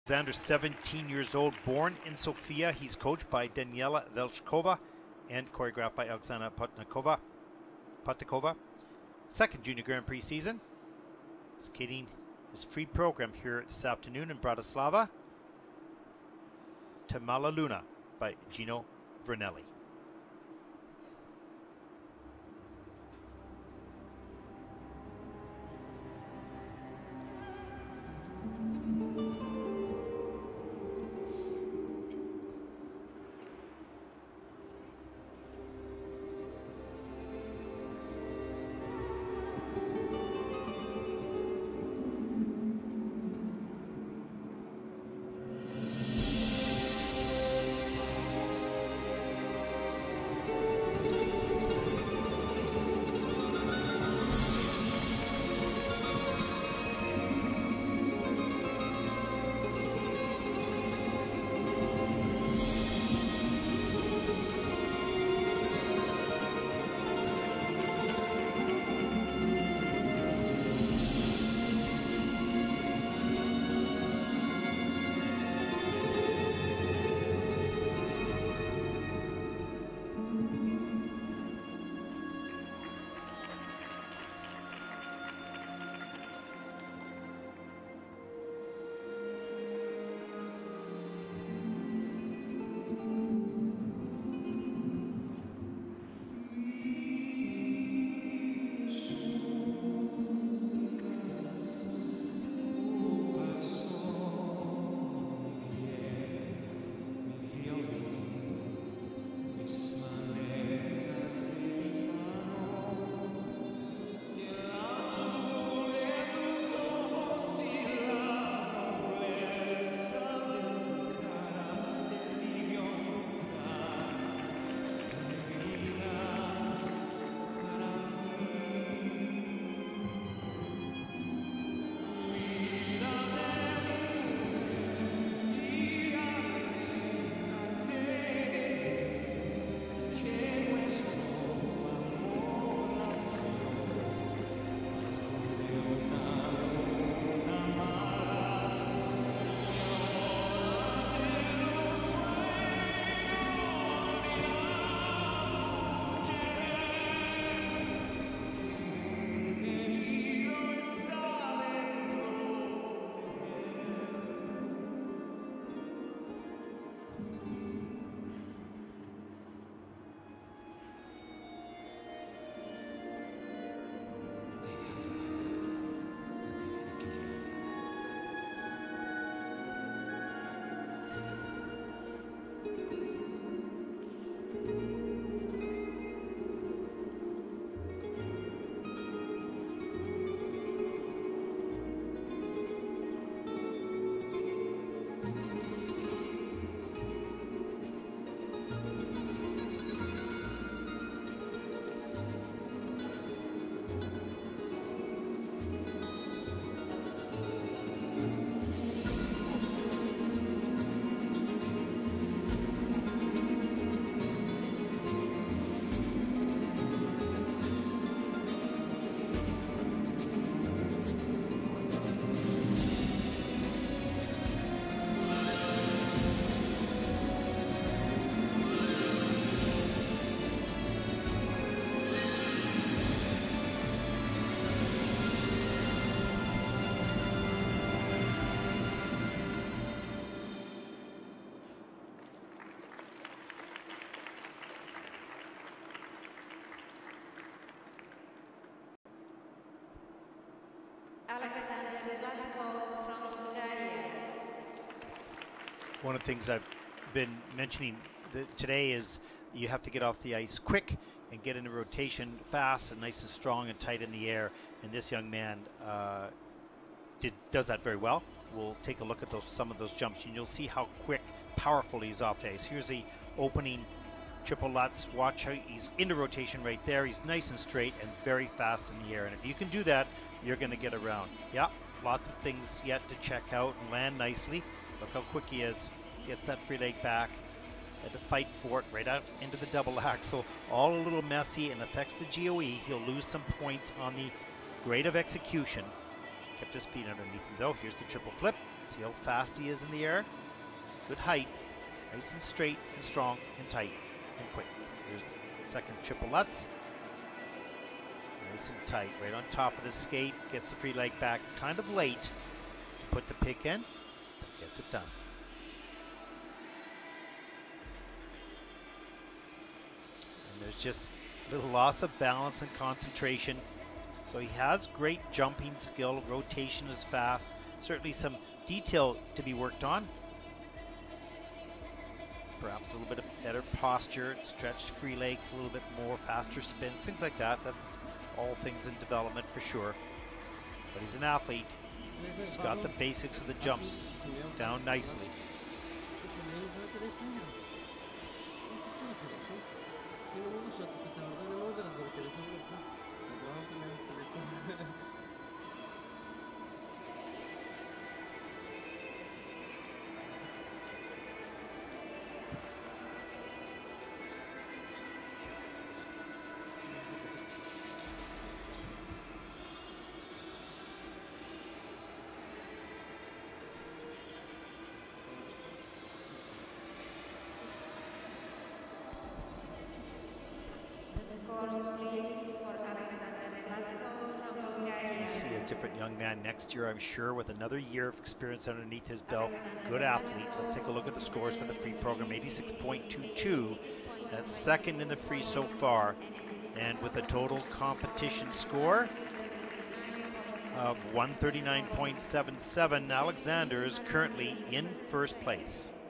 Alexander, 17 years old, born in Sofia. He's coached by Daniela Velchkova and choreographed by Oksana Potakova. Second Junior Grand Prix season. Skating his free program here this afternoon in Bratislava. Tamala Luna by Gino Vernelli. Zlatkov from Bulgaria. One of the things I've been mentioning today is you have to get off the ice quick and get into rotation fast and nice and strong and tight in the air. And this young man does that very well. We'll take a look at some of those jumps, and you'll see how quick, powerful he's off the ice. Here's the opening triple Lutz. Watch how he's into rotation right there. He's nice and straight and very fast in the air. And if you can do that, you're going to get around. Yeah, lots of things yet to check out and land nicely. Look how quick he is. Gets that free leg back. Had to fight for it right out into the double axel. All a little messy and affects the GOE. He'll lose some points on the grade of execution. Kept his feet underneath him though. Here's the triple flip. See how fast he is in the air? Good height. Nice and straight and strong and tight and quick. Here's the second triple Lutz. Nice and tight, right on top of the skate. Gets the free leg back kind of late. Put the pick in, gets it done. And there's just a little loss of balance and concentration. So he has great jumping skill, rotation is fast, certainly some detail to be worked on. Perhaps a little bit of better posture, stretched free legs, a little bit more faster spins, things like that. That's all things in development for sure. But he's an athlete. He's got the basics of the jumps down nicely. See a different young man next year, I'm sure, with another year of experience underneath his belt. Good athlete. Let's take a look at the scores for the free program. 86.22. That's second in the free so far. And with a total competition score of 139.77, Alexander is currently in first place.